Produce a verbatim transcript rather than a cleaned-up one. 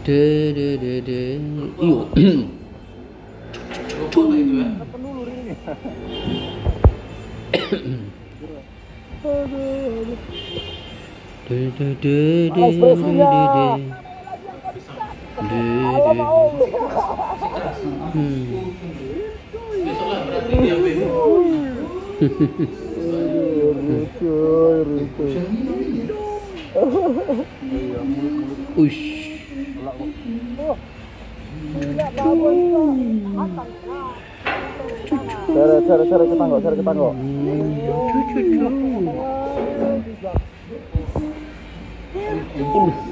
De de de de. Iyo. Tuh itu ya. De de de de de de. De de. Hmm. Besoklah berarti diambil. Uish. Cara cara cara ketanggo, cara ketanggo. Cucu.